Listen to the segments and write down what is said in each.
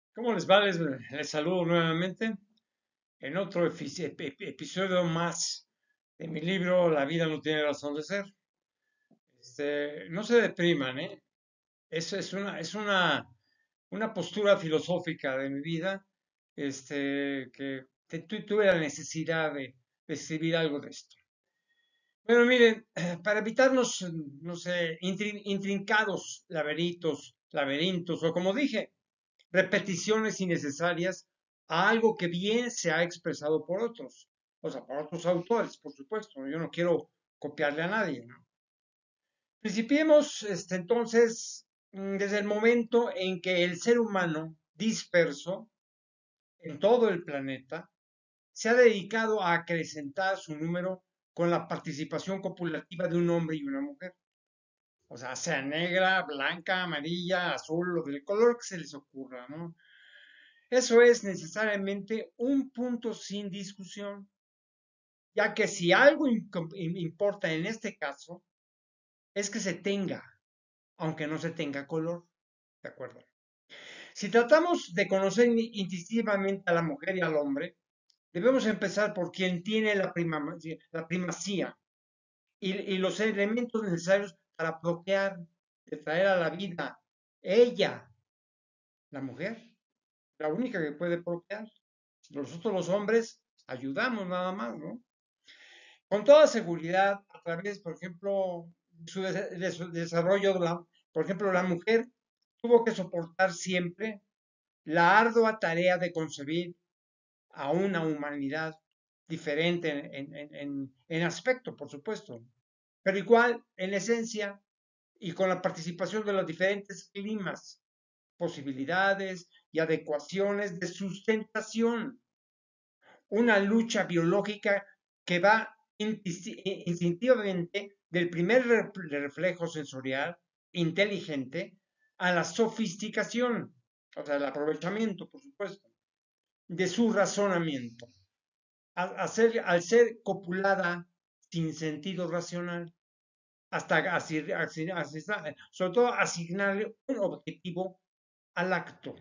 ¿Cómo les va? Les saludo nuevamente en otro episodio más de mi libro La vida no tiene razón de ser. No se depriman, ¿eh? Es una postura filosófica de mi vida, que tuve la necesidad de escribir algo de esto. Bueno, miren, para evitarnos, no sé, intrincados laberintos, o como dije, repeticiones innecesarias a algo que bien se ha expresado por otros, o sea, por otros autores, por supuesto. Yo no quiero copiarle a nadie, ¿no? Principiemos, entonces, desde el momento en que el ser humano disperso en todo el planeta se ha dedicado a acrecentar su número con la participación copulativa de un hombre y una mujer. O sea negra, blanca, amarilla, azul, o del color que se les ocurra, ¿no? Eso es necesariamente un punto sin discusión, ya que si algo importa en este caso es que se tenga, aunque no se tenga color, ¿de acuerdo? Si tratamos de conocer instintivamente a la mujer y al hombre, debemos empezar por quien tiene la primacía y los elementos necesarios para procrear, de traer a la vida. Ella, la mujer, la única que puede procrear. Nosotros los hombres ayudamos nada más, ¿no? Con toda seguridad, a través, por ejemplo, de su desarrollo, por ejemplo, la mujer tuvo que soportar siempre la ardua tarea de concebir a una humanidad diferente en aspecto, por supuesto, pero igual en esencia y con la participación de los diferentes climas, posibilidades y adecuaciones de sustentación. Una lucha biológica que va instintivamente del primer reflejo sensorial inteligente a la sofisticación, o sea, el aprovechamiento, por supuesto, de su razonamiento, al ser copulada sin sentido racional, hasta sobre todo asignarle un objetivo al acto.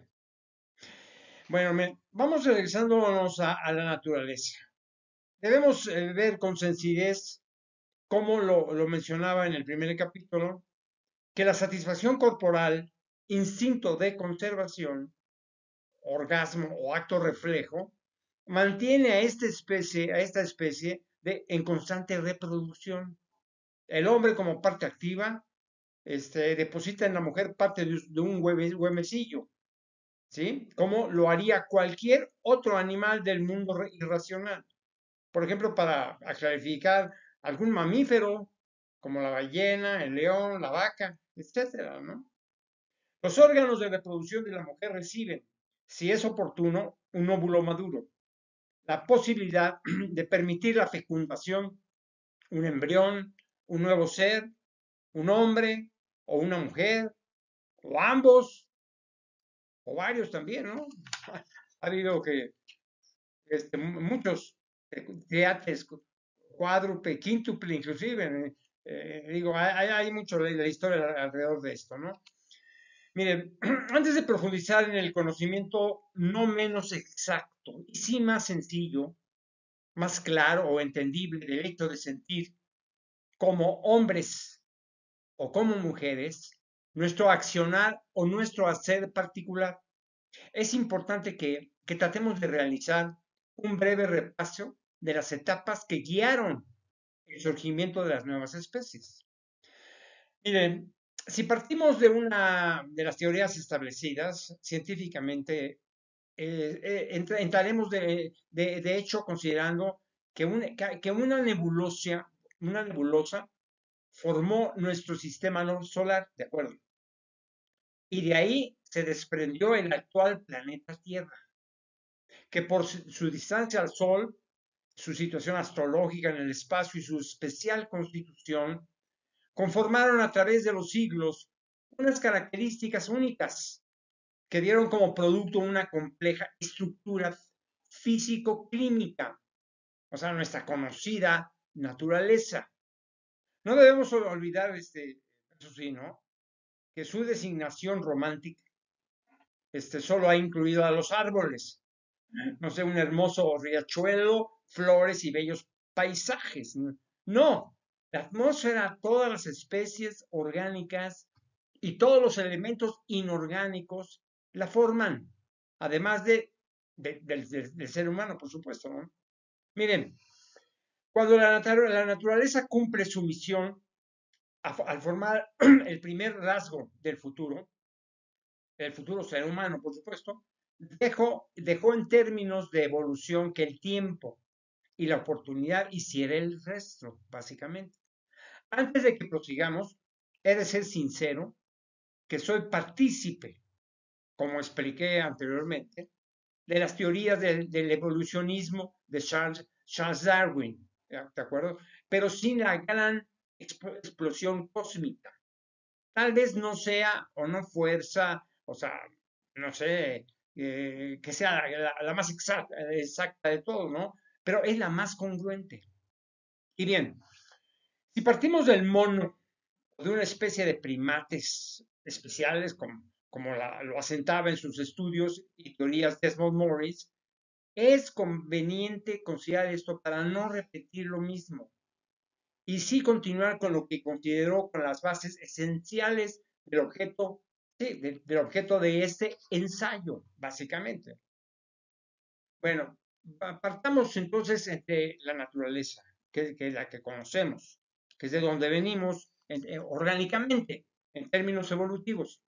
Bueno, vamos regresándonos a la naturaleza. Debemos ver con sencillez, como lo mencionaba en el primer capítulo, que la satisfacción corporal, instinto de conservación, orgasmo o acto reflejo, mantiene a esta especie en constante reproducción. El hombre como parte activa, deposita en la mujer parte de un huevecillo, ¿sí? Como lo haría cualquier otro animal del mundo irracional. Por ejemplo, para clarificar algún mamífero, como la ballena, el león, la vaca, etcétera, ¿no? Los órganos de reproducción de la mujer reciben, si es oportuno, un óvulo maduro, la posibilidad de permitir la fecundación, un embrión, un nuevo ser, un hombre o una mujer, o ambos, o varios también, ¿no? Ha habido muchos teatres, cuádruple, quíntuple, inclusive. Digo, hay mucho de la historia alrededor de esto, ¿no? Miren, antes de profundizar en el conocimiento no menos exacto y sí más sencillo, más claro o entendible del hecho de sentir como hombres o como mujeres, nuestro accionar o nuestro hacer particular, es importante que tratemos de realizar un breve repaso de las etapas que guiaron el surgimiento de las nuevas especies. Miren, si partimos de una de las teorías establecidas científicamente, entraremos de hecho considerando que una nebulosa formó nuestro sistema solar, ¿de acuerdo? Y de ahí se desprendió el actual planeta Tierra, que por su distancia al Sol, su situación astrológica en el espacio y su especial constitución, conformaron a través de los siglos unas características únicas que dieron como producto una compleja estructura físico-clínica, o sea, nuestra conocida naturaleza. No debemos olvidar, eso sí, ¿no? Que su designación romántica, solo ha incluido a los árboles, no sé, un hermoso riachuelo, flores y bellos paisajes. No, la atmósfera, todas las especies orgánicas y todos los elementos inorgánicos la forman, además del ser humano, por supuesto, ¿no? Miren, cuando la naturaleza cumple su misión al formar el primer rasgo del futuro, el futuro ser humano, por supuesto, dejó en términos de evolución que el tiempo y la oportunidad hiciera el resto, básicamente. Antes de que prosigamos, he de ser sincero que soy partícipe, como expliqué anteriormente, de las teorías del evolucionismo de Charles Darwin, ¿de acuerdo? Pero sin la gran explosión cósmica. Tal vez no sea o no fuerza, o sea, no sé, que sea la más exacta de todo, ¿no? Pero es la más congruente. Y bien, si partimos del mono, de una especie de primates especiales, como lo asentaba en sus estudios y teorías Desmond Morris, es conveniente considerar esto para no repetir lo mismo y sí continuar con lo que consideró con las bases esenciales del objeto, sí, del objeto de este ensayo, básicamente. Bueno, partamos entonces de la naturaleza, que es la que conocemos, que es de donde venimos orgánicamente, en términos evolutivos.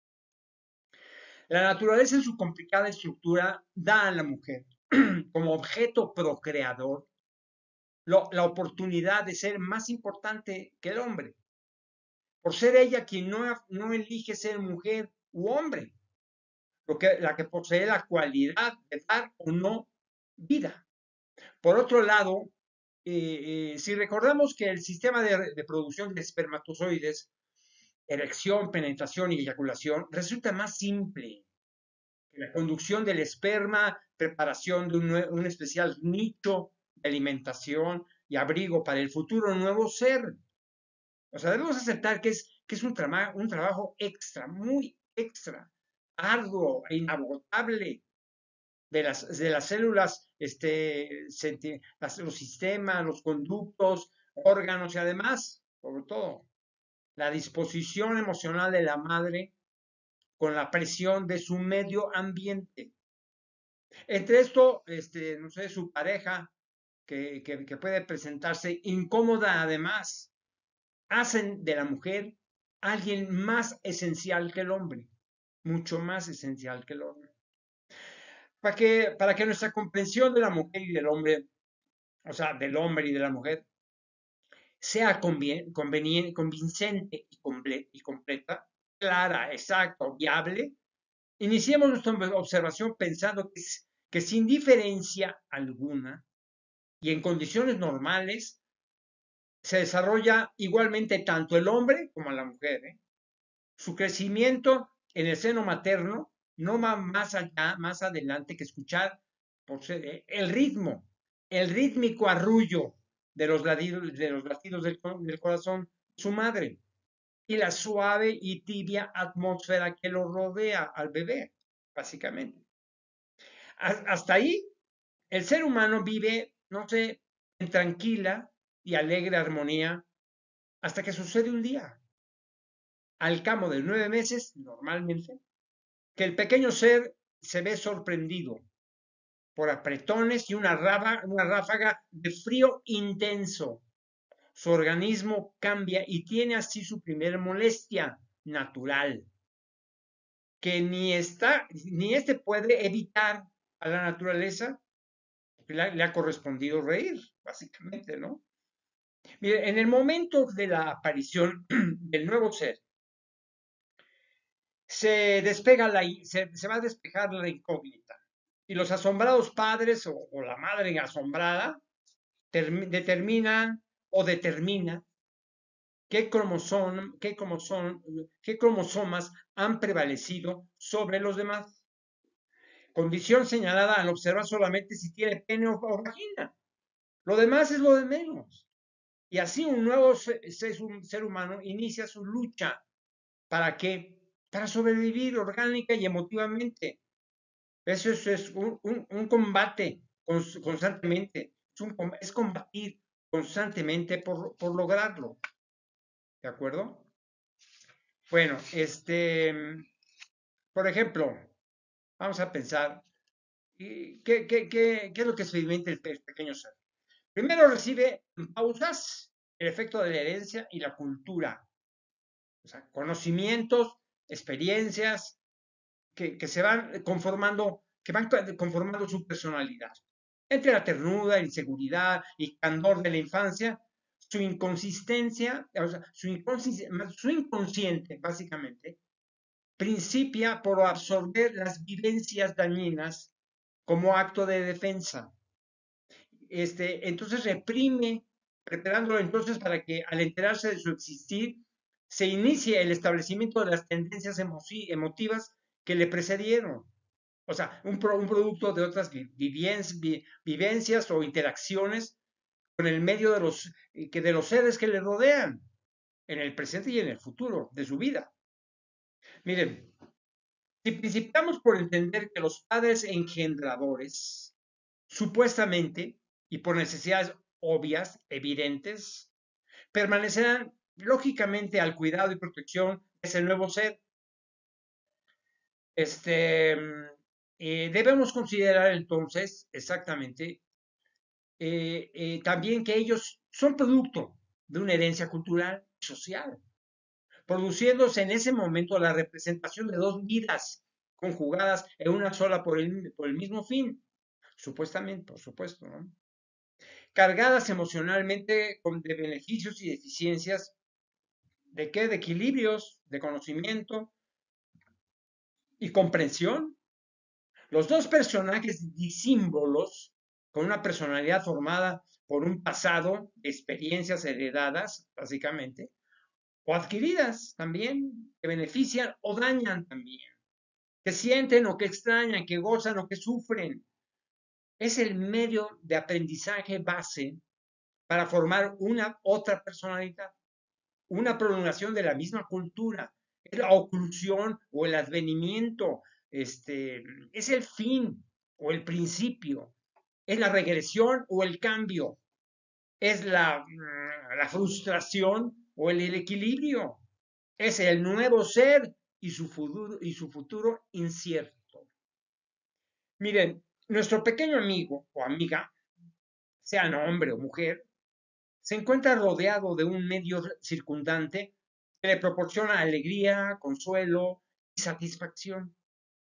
La naturaleza en su complicada estructura da a la mujer como objeto procreador la oportunidad de ser más importante que el hombre, por ser ella quien no elige ser mujer u hombre, la que posee la cualidad de dar o no vida. Por otro lado, si recordamos que el sistema de producción de espermatozoides, erección, penetración y eyaculación, resulta más simple que la conducción del esperma, preparación de un especial nicho de alimentación y abrigo para el futuro nuevo ser. O sea, debemos aceptar que es un trabajo extra, muy extra, arduo e inagotable de las células, los sistemas, los conductos, órganos y además, sobre todo, la disposición emocional de la madre con la presión de su medio ambiente. Entre esto, no sé, su pareja, que puede presentarse incómoda además, hacen de la mujer alguien más esencial que el hombre, mucho más esencial que el hombre. Para que nuestra comprensión de la mujer y del hombre, o sea, del hombre y de la mujer, sea convincente y completa, clara, exacta, viable, iniciemos nuestra observación pensando que sin diferencia alguna y en condiciones normales, se desarrolla igualmente tanto el hombre como la mujer, ¿eh? Su crecimiento en el seno materno no va más allá, más adelante que escuchar el ritmo, el rítmico arrullo de los latidos del corazón de su madre y la suave y tibia atmósfera que lo rodea al bebé, básicamente. Hasta ahí, el ser humano vive, no sé, en tranquila y alegre armonía hasta que sucede un día, al cabo de 9 meses, normalmente, que el pequeño ser se ve sorprendido por apretones y una ráfaga de frío intenso. Su organismo cambia y tiene así su primera molestia natural, que ni puede evitar a la naturaleza, que le ha correspondido reír, básicamente, ¿no? Mire, en el momento de la aparición del nuevo ser, se va a despejar la incógnita. Y los asombrados padres o la madre asombrada determina qué cromosomas han prevalecido sobre los demás. Condición señalada al observar solamente si tiene pene o vagina. Lo demás es lo de menos. Y así un nuevo ser humano inicia su lucha. ¿Para qué? Para sobrevivir orgánica y emotivamente. Eso es un combate constantemente. Es combatir constantemente por lograrlo. ¿De acuerdo? Bueno, por ejemplo, vamos a pensar, ¿qué es lo que experimenta el pequeño ser? Primero recibe en pausas el efecto de la herencia y la cultura, o sea, conocimientos, experiencias que se van conformando, que van conformando su personalidad. Entre la ternura, inseguridad y candor de la infancia, su inconsistencia, o sea, su inconsciente, básicamente, principia por absorber las vivencias dañinas como acto de defensa. Entonces reprime, preparándolo entonces para que al enterarse de su existir, se inicie el establecimiento de las tendencias emotivas que le precedieron. O sea, un producto de otras vivencias o interacciones con el medio de los seres que le rodean, en el presente y en el futuro de su vida. Miren, si principiamos por entender que los padres engendradores, supuestamente, y por necesidades obvias, evidentes, permanecerán lógicamente al cuidado y protección de ese nuevo ser, este, debemos considerar entonces exactamente también que ellos son producto de una herencia cultural y social, produciéndose en ese momento la representación de dos vidas conjugadas en una sola por el mismo fin, supuestamente, por supuesto, ¿no? Cargadas emocionalmente de beneficios y deficiencias, ¿de qué? De equilibrios, de conocimiento y comprensión. Los dos personajes disímbolos, con una personalidad formada por un pasado, experiencias heredadas, básicamente, o adquiridas también, que benefician o dañan también, que sienten o que extrañan, que gozan o que sufren. Es el medio de aprendizaje base para formar una otra personalidad, una prolongación de la misma cultura, es la oclusión o el advenimiento, es el fin o el principio, es la regresión o el cambio, es la frustración o el equilibrio, es el nuevo ser y su futuro incierto. Miren, nuestro pequeño amigo o amiga, sean hombre o mujer, se encuentra rodeado de un medio circundante que le proporciona alegría, consuelo y satisfacción.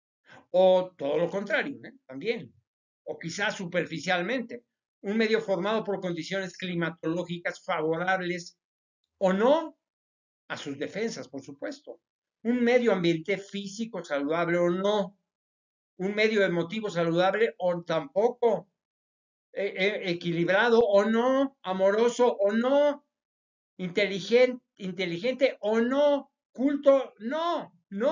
O todo lo contrario, ¿eh? También. O quizás superficialmente, un medio formado por condiciones climatológicas favorables o no a sus defensas, por supuesto. Un medio ambiente físico saludable o no. Un medio emotivo saludable o tampoco. Equilibrado o no. Amoroso o no. Inteligente o no. Culto, no. No.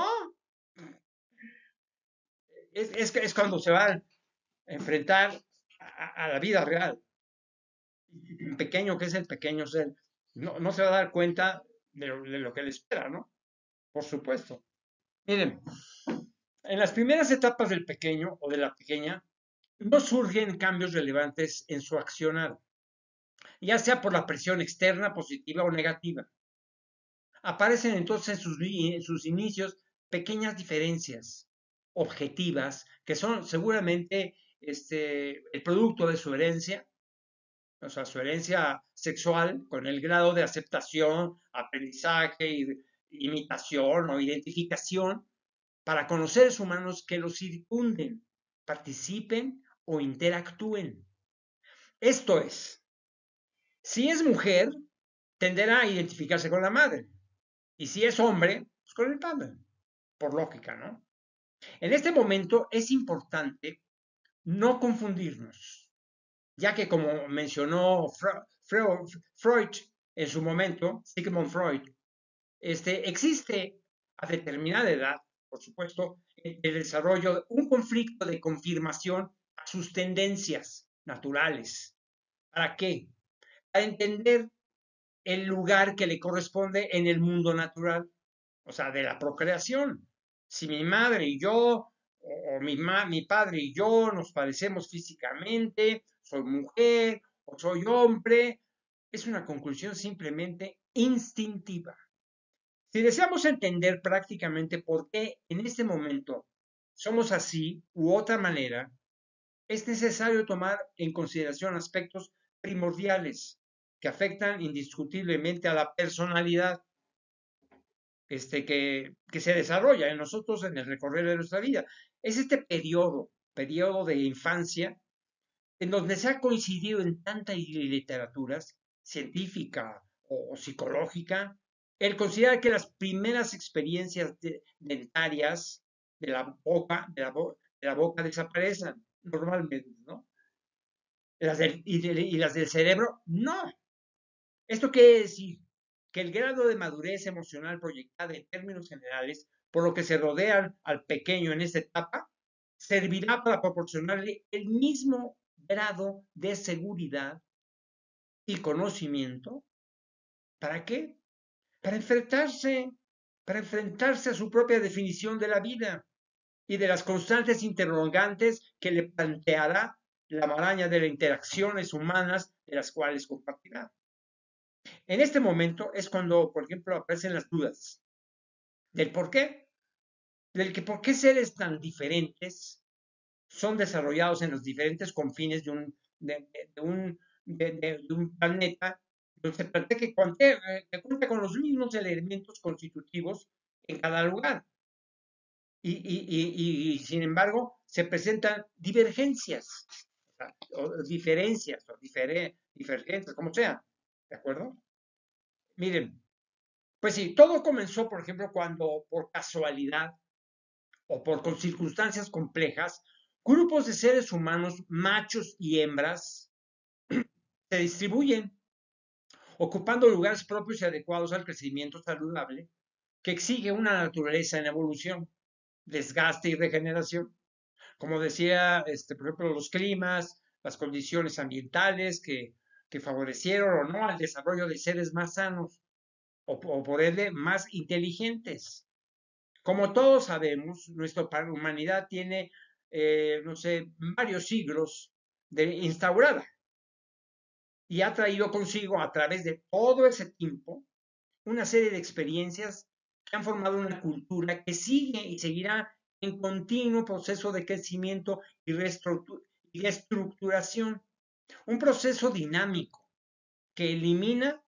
Es cuando se van a enfrentar a la vida real. Pequeño que es el pequeño ser, no se va a dar cuenta de lo que le espera, ¿no? Por supuesto. Miren, en las primeras etapas del pequeño o de la pequeña, no surgen cambios relevantes en su accionar, ya sea por la presión externa, positiva o negativa. Aparecen entonces en sus inicios pequeñas diferencias objetivas que son seguramente el producto de su herencia, o sea, su herencia sexual, con el grado de aceptación, aprendizaje, imitación o identificación para con los seres humanos que los circunden, participen o interactúen. Esto es, si es mujer, tenderá a identificarse con la madre, y si es hombre, pues con el padre, por lógica, ¿no? En este momento es importante no confundirnos, ya que como mencionó Freud en su momento, Sigmund Freud, existe a determinada edad, por supuesto, el desarrollo de un conflicto de confirmación a sus tendencias naturales. ¿Para qué? Para entender el lugar que le corresponde en el mundo natural, o sea, de la procreación. Si mi madre y yo mi padre y yo nos parecemos físicamente, soy mujer o soy hombre, es una conclusión simplemente instintiva. Si deseamos entender prácticamente por qué en este momento somos así u otra manera, es necesario tomar en consideración aspectos primordiales que afectan indiscutiblemente a la personalidad que se desarrolla en nosotros en el recorrer de nuestra vida. Es este periodo de infancia, en donde se ha coincidido en tantas literaturas científica o psicológica, el considerar que las primeras experiencias dentarias de la boca desaparecen normalmente, ¿no? Y las del cerebro, no. Esto quiere decir que el grado de madurez emocional proyectada en términos generales, por lo que se rodean al pequeño en esta etapa, servirá para proporcionarle el mismo grado de seguridad y conocimiento. ¿Para qué? Para enfrentarse, para enfrentarse a su propia definición de la vida y de las constantes interrogantes que le planteará la maraña de las interacciones humanas de las cuales compartirá. En este momento es cuando, por ejemplo, aparecen las dudas del por qué, del que por qué seres tan diferentes son desarrollados en los diferentes confines de un planeta, donde se plantea que cuenta con los mismos elementos constitutivos en cada lugar. Y sin embargo, se presentan divergencias, o diferencias, o divergencias, como sea. ¿De acuerdo? Miren, pues sí, todo comenzó, por ejemplo, cuando por casualidad o por circunstancias complejas, grupos de seres humanos, machos y hembras, se distribuyen, ocupando lugares propios y adecuados al crecimiento saludable que exige una naturaleza en evolución, desgaste y regeneración. Como decía, por ejemplo, los climas, las condiciones ambientales que favorecieron o no al desarrollo de seres más sanos o por ende más inteligentes. Como todos sabemos, nuestra humanidad tiene, no sé, varios siglos de instaurada y ha traído consigo a través de todo ese tiempo una serie de experiencias que han formado una cultura que sigue y seguirá en continuo proceso de crecimiento y reestructuración. Un proceso dinámico que elimina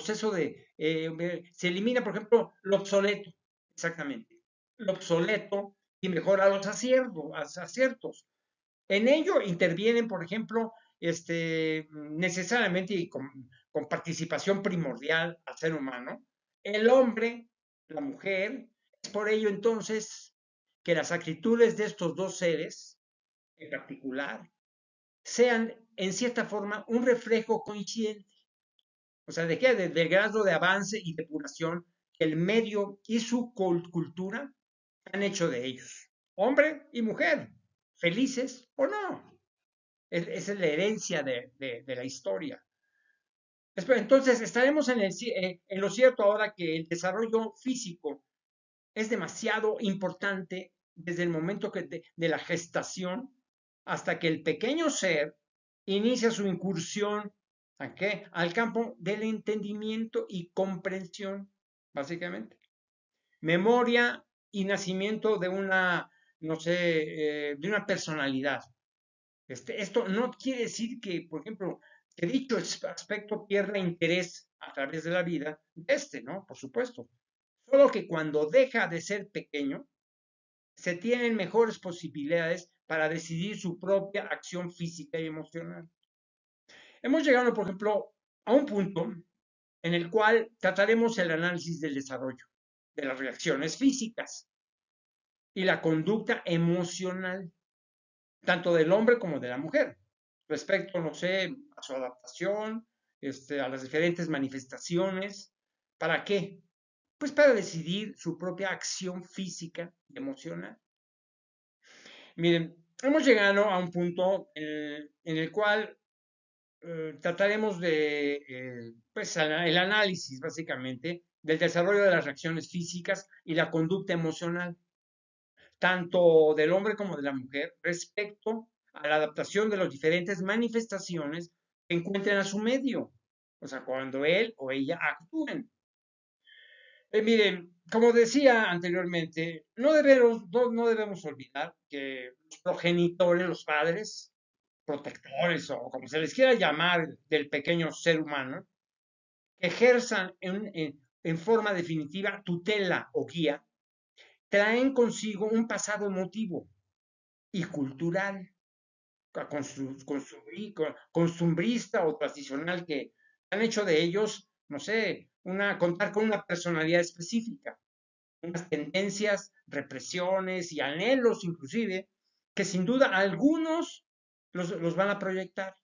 se elimina, por ejemplo, lo obsoleto, exactamente, lo obsoleto y mejora los aciertos. En ello intervienen, por ejemplo, necesariamente y con participación primordial al ser humano, el hombre, la mujer. Es por ello entonces que las actitudes de estos dos seres, en particular, sean en cierta forma un reflejo coincidente. O sea, ¿de qué? Del grado de avance y depuración que el medio y su cultura han hecho de ellos. Hombre y mujer, felices o no. Esa es la herencia de la historia. Entonces, estaremos en lo cierto ahora que el desarrollo físico es demasiado importante desde el momento de la gestación hasta que el pequeño ser inicia su incursión ¿a qué? Al campo del entendimiento y comprensión, básicamente. Memoria y nacimiento de una, no sé, de una personalidad. Esto no quiere decir que, por ejemplo, que dicho aspecto pierda interés a través de la vida, ¿no? Por supuesto. Solo que cuando deja de ser pequeño, se tienen mejores posibilidades para decidir su propia acción física y emocional. Hemos llegado, por ejemplo, a un punto en el cual trataremos el análisis del desarrollo, de las reacciones físicas y la conducta emocional, tanto del hombre como de la mujer, respecto, no sé, a su adaptación, a las diferentes manifestaciones. ¿Para qué? Pues para decidir su propia acción física y emocional. Miren, hemos llegado a un punto en el cual trataremos de, pues, el análisis, básicamente, del desarrollo de las reacciones físicas y la conducta emocional. tanto del hombre como de la mujer, respecto a la adaptación de las diferentes manifestaciones que encuentren a su medio, o sea, cuando él o ella actúen. Miren, como decía anteriormente, no debemos olvidar que los progenitores, los padres, protectores o como se les quiera llamar del pequeño ser humano, que ejerzan en forma definitiva tutela o guía, traen consigo un pasado emotivo y cultural, costumbrista o tradicional que han hecho de ellos, no sé, contar con una personalidad específica, unas tendencias, represiones y anhelos inclusive, que sin duda algunos los van a proyectar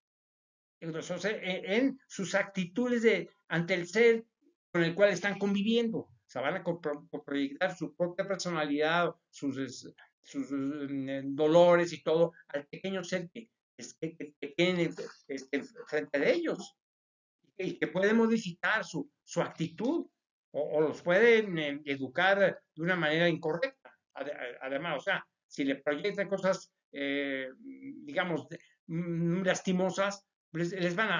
en sus actitudes ante el ser con el cual están conviviendo. O sea, van a proyectar su propia personalidad, sus dolores y todo al pequeño ser que tienen frente de ellos y que puede modificar su actitud o los pueden educar de una manera incorrecta. Además, o sea, si le proyectan cosas, digamos, lastimosas, les van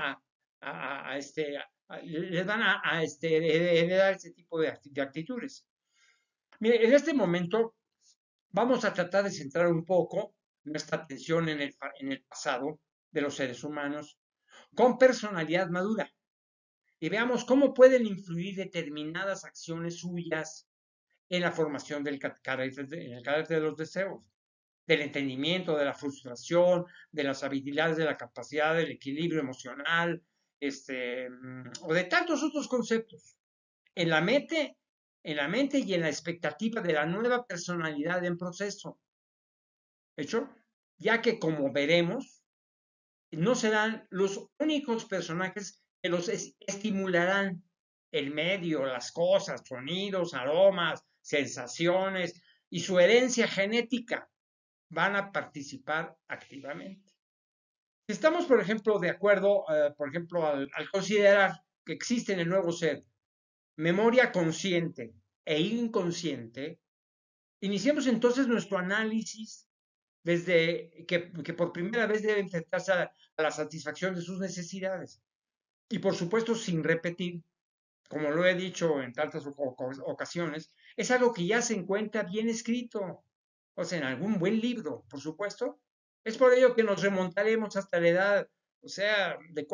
les van heredar ese tipo de actitudes. Mire, en este momento vamos a tratar de centrar un poco nuestra atención en el pasado de los seres humanos con personalidad madura y veamos cómo pueden influir determinadas acciones suyas en la formación en el carácter de los deseos, del entendimiento, de la frustración, de las habilidades, de la capacidad, del equilibrio emocional, o de tantos otros conceptos. En la mente, en la mente y en la expectativa de la nueva personalidad en proceso. ¿Hecho? Ya que, como veremos, no serán los únicos personajes que los estimularán. El medio, las cosas, sonidos, aromas, sensaciones y su herencia genética van a participar activamente. Si estamos, por ejemplo, de acuerdo, por ejemplo, al considerar que existe en el nuevo ser memoria consciente e inconsciente, iniciemos entonces nuestro análisis desde que por primera vez debe enfrentarse a la satisfacción de sus necesidades. Y por supuesto, sin repetir, como lo he dicho en tantas ocasiones, es algo que ya se encuentra bien escrito, o sea, en algún buen libro, por supuesto. Es por ello que nos remontaremos hasta la edad, o sea, de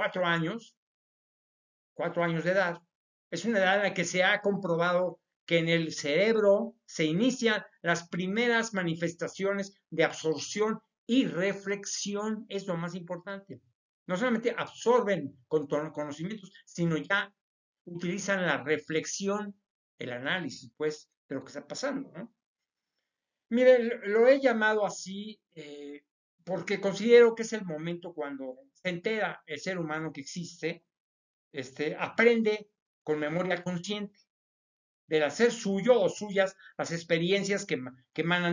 4 años de edad. Es una edad en la que se ha comprobado que en el cerebro se inician las primeras manifestaciones de absorción y reflexión. Es lo más importante. No solamente absorben conocimientos, sino ya utilizan la reflexión, el análisis, pues, de lo que está pasando, ¿no? Mire, lo he llamado así porque considero que es el momento cuando se entera el ser humano que existe, aprende con memoria consciente del hacer suyo o suyas las experiencias que emanan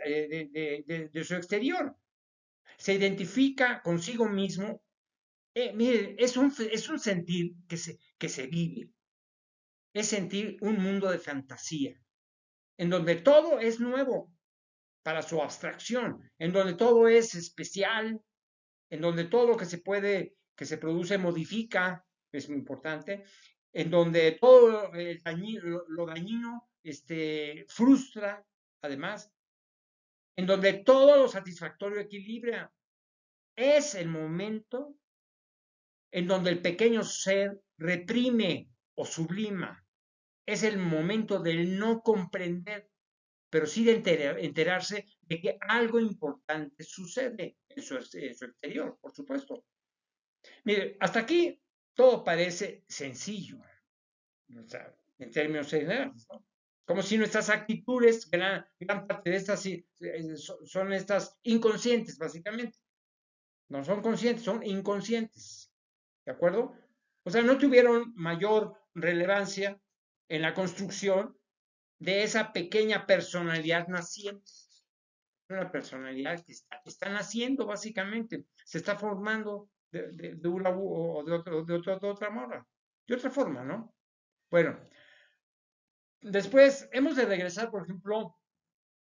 de su exterior. Se identifica consigo mismo. Mire, es un sentir que se vive, es sentir un mundo de fantasía, en donde todo es nuevo para su abstracción, en donde todo es especial, en donde todo lo que se produce modifica, es muy importante, en donde todo lo dañino frustra, además, en donde todo lo satisfactorio equilibra. Es el momento en donde el pequeño ser reprime o sublima. Es el momento del no comprender, pero sí de enterarse de que algo importante sucede en su exterior, por supuesto. Mire, hasta aquí todo parece sencillo, o sea, en términos generales, ¿no? Como si nuestras actitudes, gran parte de estas son estas inconscientes, básicamente. No son conscientes, son inconscientes. ¿De acuerdo? O sea, no tuvieron mayor relevancia en la construcción de esa pequeña personalidad naciente. Una personalidad que está naciendo, básicamente. Se está formando de una o de otra moda. De otra forma, ¿no? Bueno, después hemos de regresar, por ejemplo,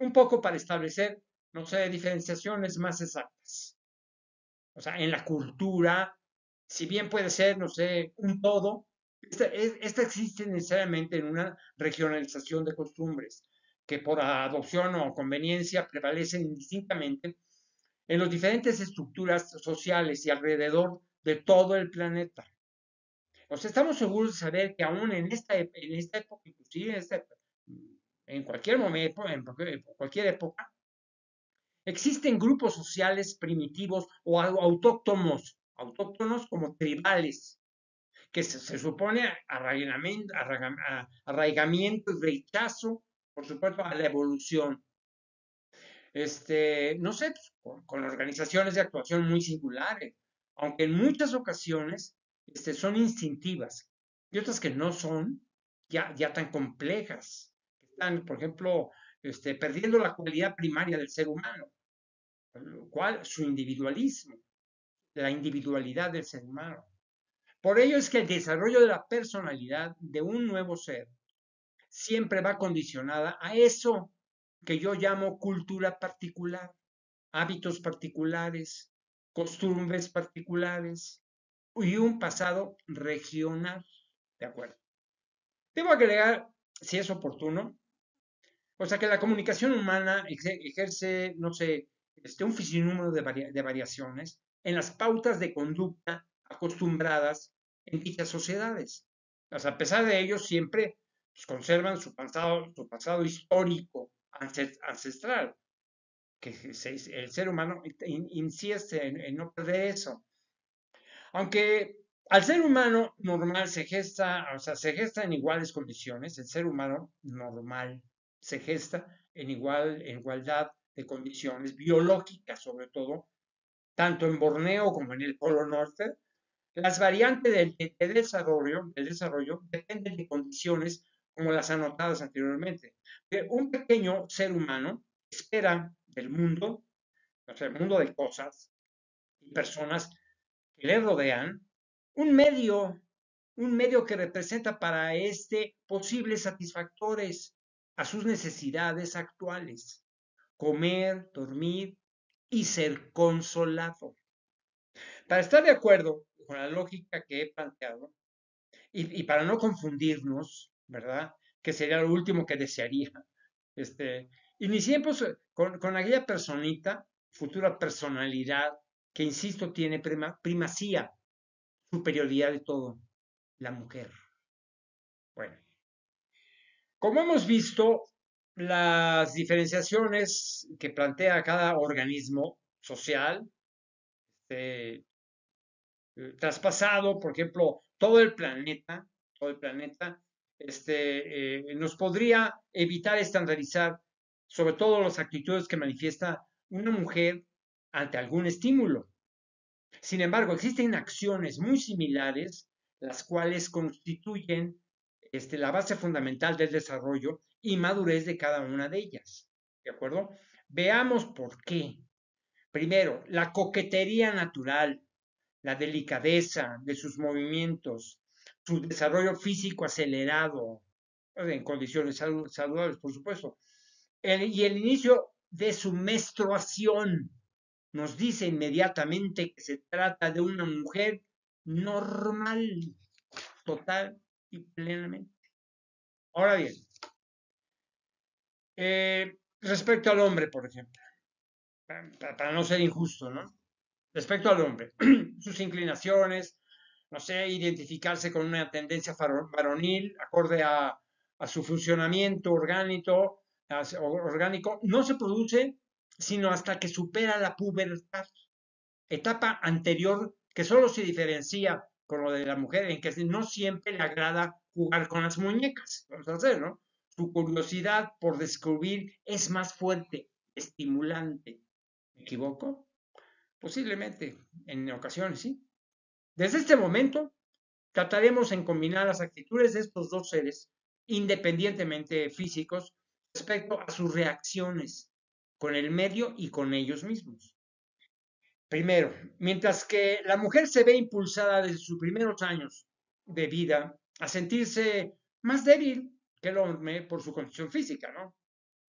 un poco para establecer, no sé, diferenciaciones más exactas. O sea, en la cultura, si bien puede ser, no sé, un todo, esta existe necesariamente en una regionalización de costumbres que por adopción o conveniencia prevalecen indistintamente en las diferentes estructuras sociales y alrededor de todo el planeta. O sea, estamos seguros de saber que aún en esta época, inclusive en cualquier momento, en cualquier época, existen grupos sociales primitivos o autóctonos como tribales, que se supone arraigamiento y rechazo, por supuesto, a la evolución. No sé, pues, con organizaciones de actuación muy singulares, aunque en muchas ocasiones son instintivas y otras que no son ya tan complejas, que están, por ejemplo, perdiendo la cualidad primaria del ser humano, lo cual su individualismo, la individualidad del ser humano. Por ello es que el desarrollo de la personalidad de un nuevo ser siempre va condicionada a eso que yo llamo cultura particular, hábitos particulares, costumbres particulares y un pasado regional. ¿De acuerdo? Debo agregar, si es oportuno, o sea que la comunicación humana ejerce, no sé, un sinnúmero de variaciones en las pautas de conducta acostumbradas en dichas sociedades. O sea, a pesar de ello, siempre pues, conservan su pasado histórico ancestral, que el ser humano insiste en no perder eso. Aunque al ser humano normal se gesta, o sea, se gesta en iguales condiciones, el ser humano normal se gesta en igualdad de condiciones biológicas, sobre todo, tanto en Borneo como en el Polo Norte. Las variantes del desarrollo dependen de condiciones como las anotadas anteriormente. Un pequeño ser humano espera del mundo, o sea, el mundo de cosas y personas que le rodean, un medio, un medio que representa para posibles satisfactores a sus necesidades actuales, comer, dormir y ser consolado. Para estar de acuerdo con la lógica que he planteado para no confundirnos, ¿verdad? Que sería lo último que desearía. Iniciemos con aquella personita, futura personalidad, que insisto tiene primacía, superioridad de todo, la mujer. Bueno, como hemos visto, las diferenciaciones que plantea cada organismo social, eh, traspasado, por ejemplo, todo el planeta, nos podría evitar estandarizar sobre todo las actitudes que manifiesta una mujer ante algún estímulo. Sin embargo, existen acciones muy similares, las cuales constituyen la base fundamental del desarrollo y madurez de cada una de ellas. ¿De acuerdo? Veamos por qué. Primero, la coquetería natural, la delicadeza de sus movimientos, su desarrollo físico acelerado, en condiciones saludables, por supuesto, y el inicio de su menstruación nos dice inmediatamente que se trata de una mujer normal, total y plenamente. Ahora bien, respecto al hombre, por ejemplo, para no ser injusto, ¿no? Respecto al hombre, sus inclinaciones, no sé, identificarse con una tendencia varonil acorde a su funcionamiento orgánico, no se produce sino hasta que supera la pubertad, etapa anterior que solo se diferencia con lo de la mujer, en que no siempre le agrada jugar con las muñecas, vamos a hacer, ¿no? Su curiosidad por descubrir es más fuerte, estimulante. ¿Me equivoco? Posiblemente, en ocasiones, sí. Desde este momento, trataremos en combinar las actitudes de estos dos seres, independientemente físicos, respecto a sus reacciones con el medio y con ellos mismos. Primero, mientras que la mujer se ve impulsada desde sus primeros años de vida a sentirse más débil que el hombre por su condición física, ¿no?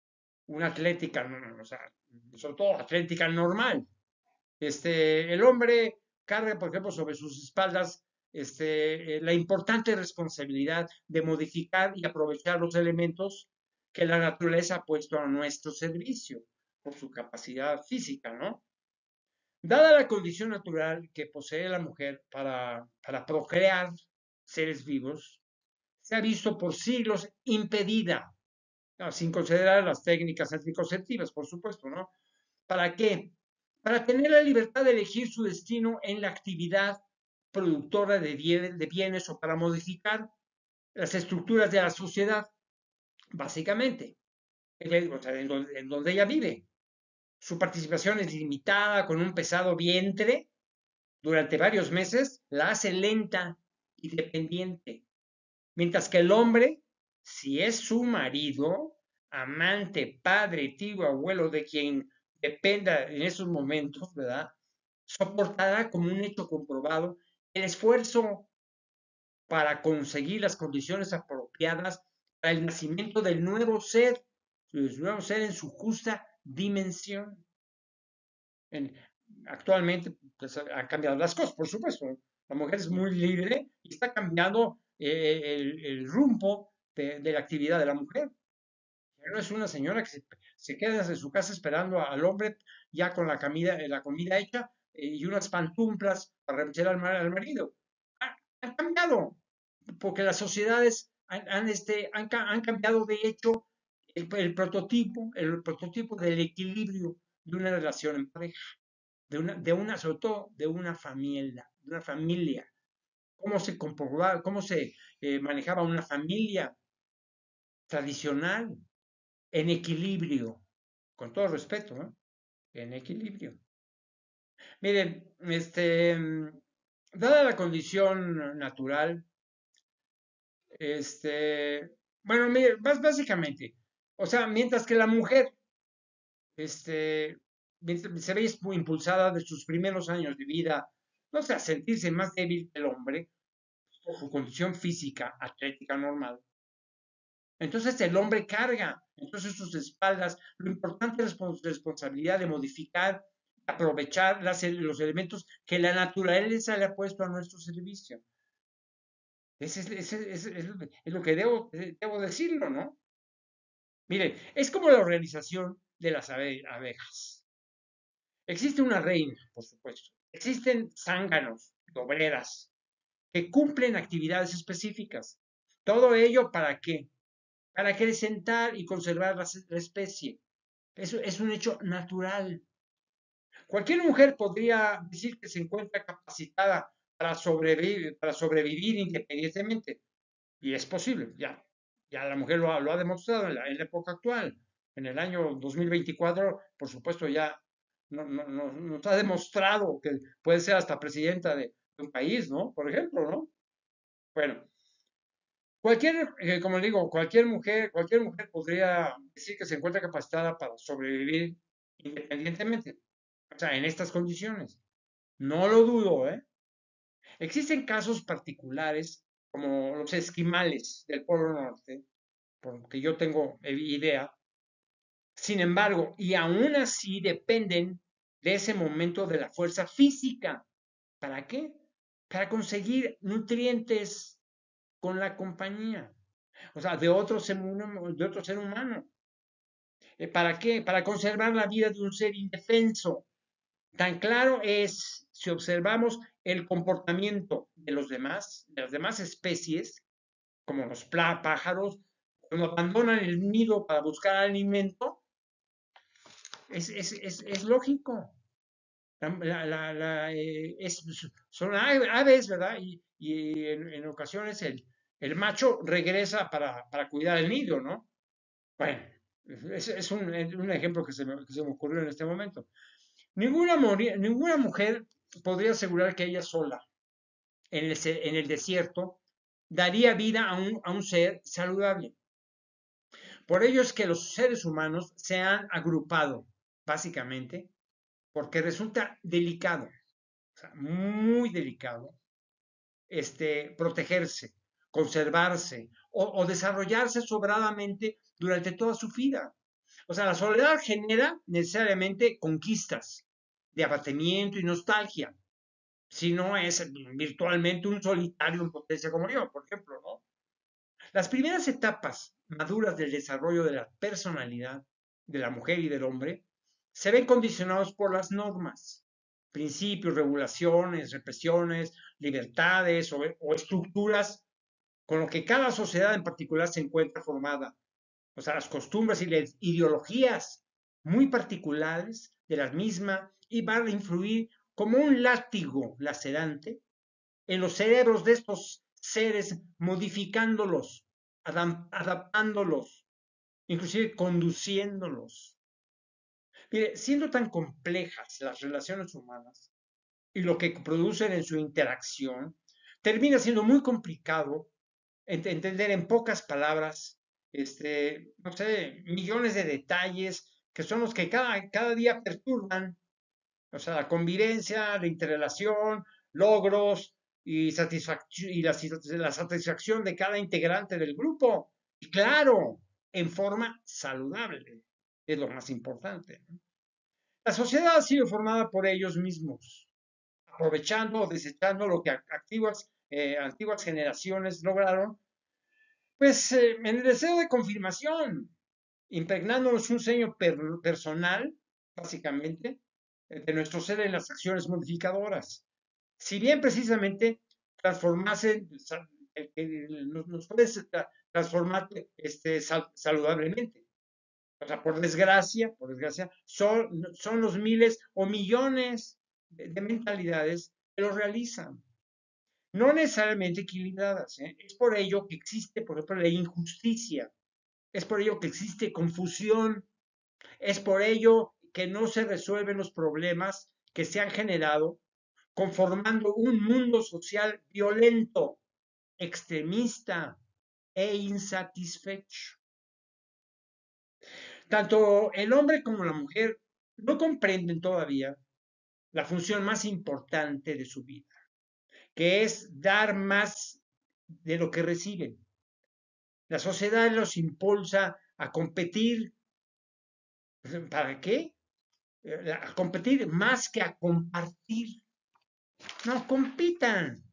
una atlética, o sea, sobre todo atlética normal. El hombre carga, por ejemplo, sobre sus espaldas la importante responsabilidad de modificar y aprovechar los elementos que la naturaleza ha puesto a nuestro servicio por su capacidad física, ¿no? Dada la condición natural que posee la mujer para procrear seres vivos, se ha visto por siglos impedida, no, sin considerar las técnicas anticonceptivas, por supuesto, ¿no? ¿Para qué? Para tener la libertad de elegir su destino en la actividad productora de bienes o para modificar las estructuras de la sociedad, básicamente, o sea, en donde ella vive. Su participación es limitada con un pesado vientre durante varios meses, la hace lenta y dependiente. Mientras que el hombre, si es su marido, amante, padre, tío, abuelo, de quien dependa en esos momentos, ¿verdad? Soportará como un hecho comprobado el esfuerzo para conseguir las condiciones apropiadas para el nacimiento del nuevo ser en su justa dimensión. En, Actualmente pues, han cambiado las cosas, por supuesto. La mujer es muy libre y está cambiando el rumbo de la actividad de la mujer. Ya no es una señora que se queda en su casa esperando al hombre ya con la comida hecha y unas pantumplas para remeter al marido. Han cambiado, porque las sociedades han cambiado de hecho el prototipo del equilibrio de una relación en pareja sobre todo de una familia, cómo se comprobaba, cómo se manejaba una familia tradicional en equilibrio, con todo respeto, ¿no? En equilibrio. Miren, dada la condición natural, bueno, miren, básicamente, o sea, mientras que la mujer, este, se ve muy impulsada de sus primeros años de vida, no sé, a sentirse más débil que el hombre, por su condición física, atlética normal. Entonces el hombre carga, entonces sus espaldas, lo importante es la responsabilidad de modificar, aprovechar los elementos que la naturaleza le ha puesto a nuestro servicio. Es lo que debo decirlo, ¿no? Miren, es como la organización de las abejas. Existe una reina, por supuesto. Existen zánganos, obreras, que cumplen actividades específicas. ¿Todo ello para qué? Para acrecentar y conservar la especie. Eso es un hecho natural. Cualquier mujer podría decir que se encuentra capacitada para sobrevivir independientemente. Y es posible, ya la mujer lo ha demostrado en la época actual. En el año 2024, por supuesto, ya nos ha demostrado que puede ser hasta presidenta de un país, ¿no? Por ejemplo, ¿no? Bueno, como digo, cualquier mujer podría decir que se encuentra capacitada para sobrevivir independientemente, o sea, en estas condiciones. No lo dudo, ¿eh? Existen casos particulares, como los esquimales del Polo Norte, porque yo tengo idea. Sin embargo, y aún así dependen de ese momento de la fuerza física. ¿Para qué? Para conseguir nutrientes con la compañía, o sea, de otro ser humano. ¿Para qué? Para conservar la vida de un ser indefenso. Tan claro es si observamos el comportamiento de las demás especies, como los pájaros, cuando abandonan el nido para buscar alimento, es lógico. Son aves, ¿verdad? Y en ocasiones el macho regresa para cuidar el nido, ¿no? Bueno, es un ejemplo que se me ocurrió en este momento. Ninguna mujer podría asegurar que ella sola, en el desierto, daría vida a un ser saludable. Por ello es que los seres humanos se han agrupado, básicamente, porque resulta delicado, o sea, muy delicado, protegerse, conservarse o desarrollarse sobradamente durante toda su vida. O sea, la soledad genera necesariamente conquistas de abatimiento y nostalgia. Si no es virtualmente un solitario en potencia como yo, por ejemplo, ¿no? Las primeras etapas maduras del desarrollo de la personalidad de la mujer y del hombre se ven condicionados por las normas, principios, regulaciones, represiones, libertades o estructuras con lo que cada sociedad en particular se encuentra formada. O sea, las costumbres y las ideologías muy particulares de la misma y van a influir como un látigo lacerante en los cerebros de estos seres, modificándolos, adaptándolos, inclusive conduciéndolos. Mire, siendo tan complejas las relaciones humanas y lo que producen en su interacción, termina siendo muy complicado entender en pocas palabras, no sé, millones de detalles que son los que cada día perturban, o sea, la convivencia, la interrelación, logros y la satisfacción de cada integrante del grupo. Y claro, en forma saludable, es lo más importante, ¿no? La sociedad ha sido formada por ellos mismos, aprovechando o desechando lo que antiguas generaciones lograron, pues en el deseo de confirmación, impregnándonos un sello personal, básicamente, de nuestro ser en las acciones modificadoras. Si bien precisamente transformarse, nos puede transformar saludablemente. O sea, por desgracia, son los miles o millones de mentalidades que lo realizan. No necesariamente equilibradas, ¿eh? Es por ello que existe, por ejemplo, la injusticia. Es por ello que existe confusión. Es por ello que no se resuelven los problemas que se han generado conformando un mundo social violento, extremista e insatisfecho. Tanto el hombre como la mujer no comprenden todavía la función más importante de su vida, que es dar más de lo que reciben. La sociedad los impulsa a competir. ¿Para qué? A competir más que a compartir. No compitan.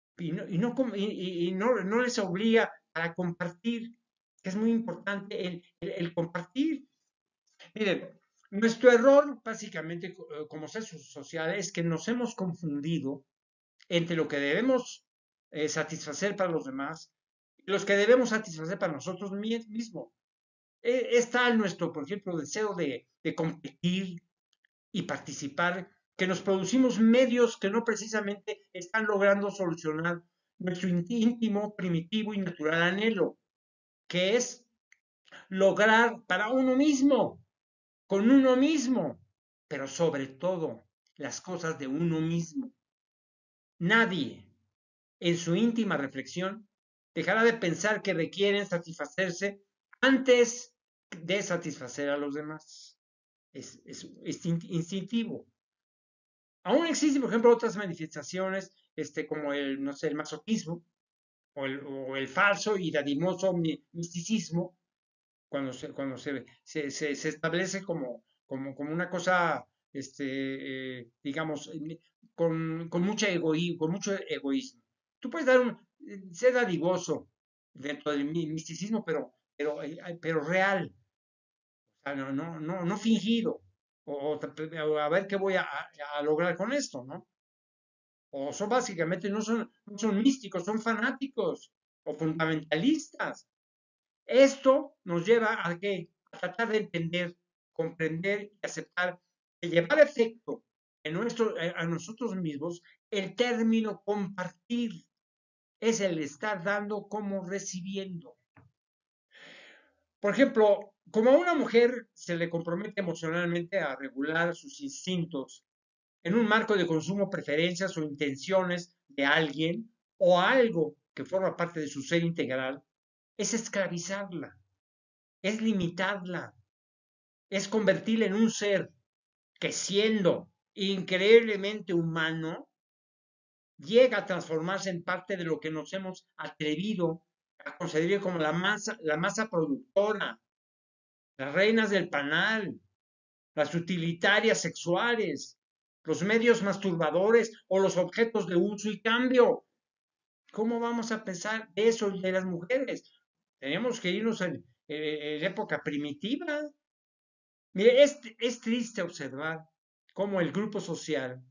No les obliga a compartir, que es muy importante el compartir. Miren, nuestro error, básicamente, como seres sociales, es que nos hemos confundido entre lo que debemos satisfacer para los demás y los que debemos satisfacer para nosotros mismos. Es tal nuestro, por ejemplo, deseo de competir y participar que nos producimos medios que no precisamente están logrando solucionar nuestro íntimo, primitivo y natural anhelo, que es lograr para uno mismo, con uno mismo, pero sobre todo las cosas de uno mismo. Nadie, en su íntima reflexión, dejará de pensar que requieren satisfacerse antes de satisfacer a los demás. Es instintivo. Aún existen, por ejemplo, otras manifestaciones, como el, no sé, el masoquismo o el falso y dadimoso misticismo, cuando se establece como una cosa, digamos, con mucho egoísmo. Tú puedes ser dadivoso dentro del misticismo, pero real, o sea, no fingido, o a ver qué voy a lograr con esto, ¿no? O son básicamente, no son místicos, son fanáticos o fundamentalistas. Esto nos lleva a qué? A tratar de entender, comprender y aceptar, de llevar efecto a nosotros mismos el término compartir. Es el estar dando como recibiendo. Por ejemplo, como a una mujer se le compromete emocionalmente a regular sus instintos en un marco de consumo, preferencias o intenciones de alguien o algo que forma parte de su ser integral, es esclavizarla, es limitarla, es convertirla en un ser que siendo increíblemente humano, llega a transformarse en parte de lo que nos hemos atrevido a considerar como la masa productora, las reinas del panal, las utilitarias sexuales, los medios masturbadores o los objetos de uso y cambio. ¿Cómo vamos a pensar eso de las mujeres? Tenemos que irnos en época primitiva. Mire, es triste observar cómo el grupo social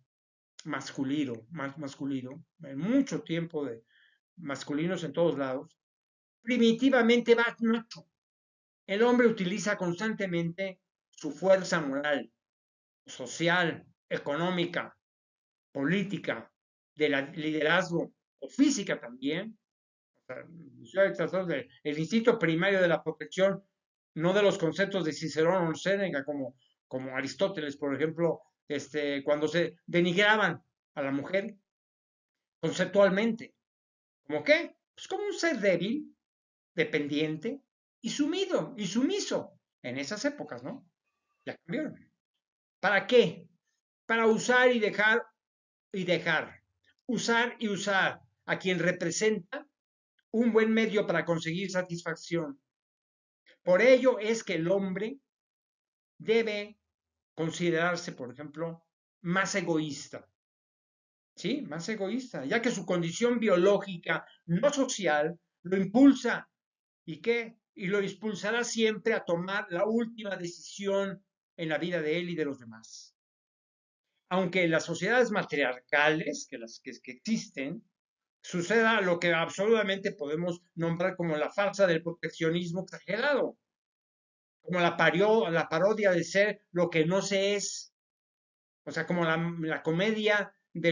masculino, mucho tiempo de masculinos en todos lados, primitivamente va macho. El hombre utiliza constantemente su fuerza moral, social, económica, política, de liderazgo o física también. O sea, el instinto primario de la protección, no de los conceptos de Cicerón o Séneca, como Aristóteles, por ejemplo, cuando se denigraban a la mujer conceptualmente. ¿Cómo qué? Pues como un ser débil, dependiente y sumiso en esas épocas, ¿no? Ya cambiaron. ¿Para qué? Para usar y dejar. Usar y usar a quien representa un buen medio para conseguir satisfacción. Por ello es que el hombre debe considerarse, por ejemplo, más egoísta. ¿Sí? Más egoísta, ya que su condición biológica, no social, lo impulsa. ¿Y qué? Y lo impulsará siempre a tomar la última decisión en la vida de él y de los demás. Aunque en las sociedades matriarcales, que existen, suceda lo que absolutamente podemos nombrar como la farsa del proteccionismo exagerado, como la parodia de ser lo que no se es, o sea, como la comedia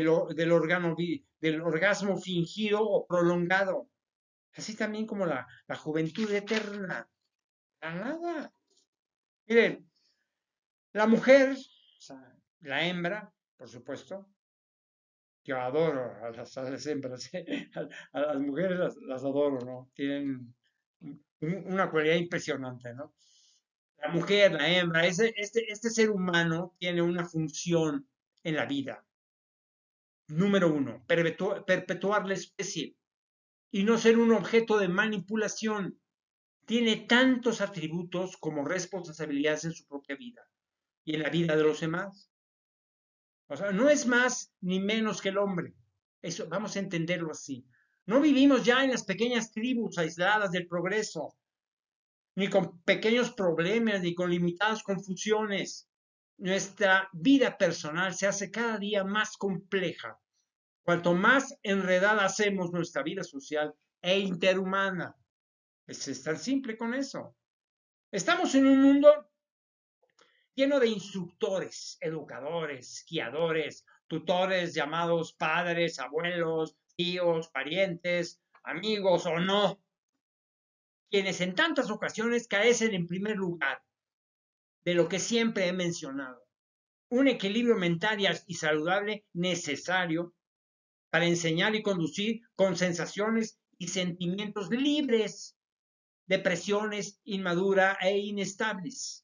del orgasmo fingido o prolongado, así también como la juventud eterna, para nada. Miren, la mujer, o sea, la hembra, por supuesto, yo adoro a las hembras, a las mujeres las adoro, ¿no? Tienen una cualidad impresionante, ¿no? La mujer, la hembra, este ser humano tiene una función en la vida. Número uno, perpetuar la especie y no ser un objeto de manipulación. Tiene tantos atributos como responsabilidades en su propia vida y en la vida de los demás. O sea, no es más ni menos que el hombre. Eso, vamos a entenderlo así. No vivimos ya en las pequeñas tribus aisladas del progreso, ni con pequeños problemas, ni con limitadas confusiones. Nuestra vida personal se hace cada día más compleja. Cuanto más enredada hacemos nuestra vida social e interhumana, es tan simple con eso. Estamos en un mundo lleno de instructores, educadores, guiadores, tutores llamados padres, abuelos, tíos, parientes, amigos o no, quienes en tantas ocasiones carecen en primer lugar de lo que siempre he mencionado, un equilibrio mental y saludable necesario para enseñar y conducir con sensaciones y sentimientos libres de presiones inmaduras e inestables.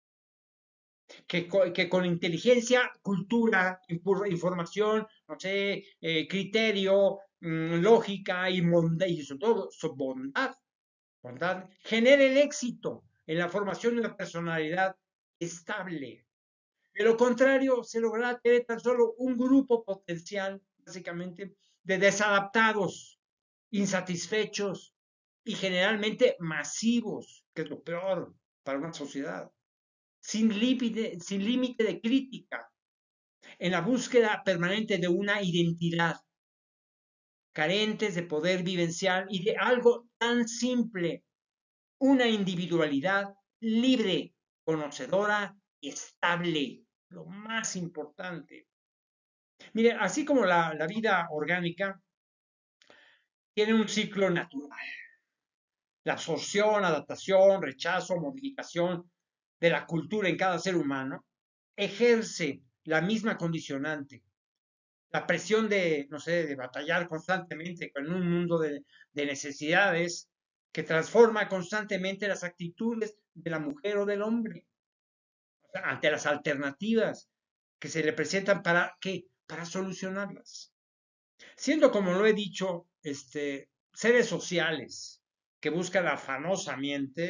Que con inteligencia, cultura, información, no sé, criterio, lógica y sobre todo bondad, genere el éxito en la formación de una personalidad estable. De lo contrario, se logrará tener tan solo un grupo potencial, básicamente, de desadaptados, insatisfechos y generalmente masivos, que es lo peor para una sociedad, sin límite de crítica, en la búsqueda permanente de una identidad, carentes de poder vivencial y de algo tan simple, una individualidad libre, conocedora y estable, lo más importante. Mire, así como la vida orgánica tiene un ciclo natural, la absorción, adaptación, rechazo, modificación de la cultura en cada ser humano, ejerce la misma condicionante. La presión de, no sé, de batallar constantemente con un mundo de necesidades que transforma constantemente las actitudes de la mujer o del hombre, o sea, ante las alternativas que se le presentan para qué, para solucionarlas. Siendo, como lo he dicho, seres sociales que buscan afanosamente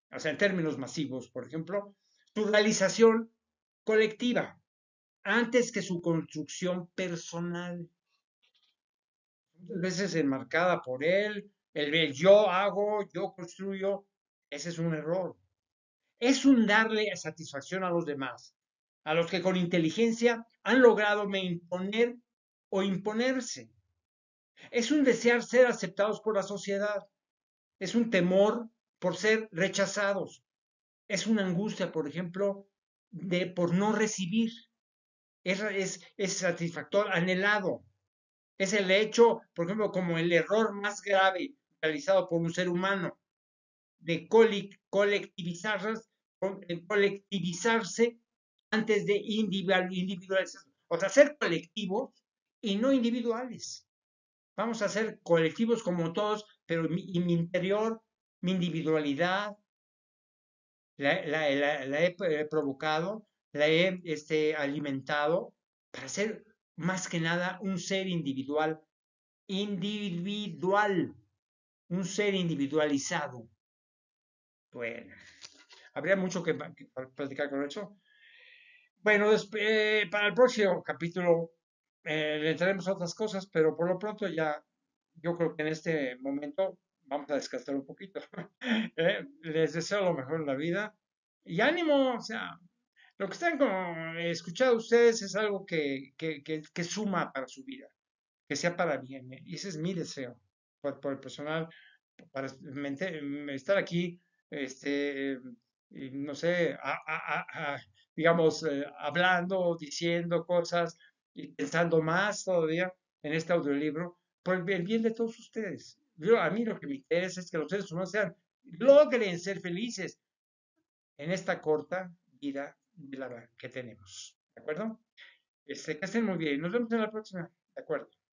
o sea, en términos masivos, por ejemplo, su realización colectiva antes que su construcción personal, muchas veces enmarcada por él, el yo hago, yo construyo, ese es un error. Es un darle satisfacción a los demás, a los que con inteligencia han logrado me imponer o imponerse. Es un desear ser aceptados por la sociedad, es un temor por ser rechazados, es una angustia, por ejemplo, por no recibir, es satisfactor, anhelado, es el hecho, por ejemplo, como el error más grave realizado por un ser humano, de colectivizarse antes de individualizarse. O sea, ser colectivos y no individuales. Vamos a ser colectivos como todos, pero mi interior, mi individualidad, la he provocado, la he alimentado para ser más que nada un ser individual, un ser individualizado. Bueno, habría mucho que platicar con eso. Bueno, para el próximo capítulo le traemos otras cosas, pero por lo pronto ya, yo creo que en este momento vamos a descansar un poquito. Les deseo lo mejor en la vida y ánimo, o sea, lo que están escuchando ustedes es algo que suma para su vida, que sea para bien, ¿eh? Y ese es mi deseo por el personal, para estar aquí, este, y no sé, digamos, hablando, diciendo cosas y pensando más todavía en este audiolibro, por el bien de todos ustedes. A mí lo que me interesa es que los seres humanos logren ser felices en esta corta vida que tenemos. ¿De acuerdo? Que estén muy bien. Nos vemos en la próxima. De acuerdo.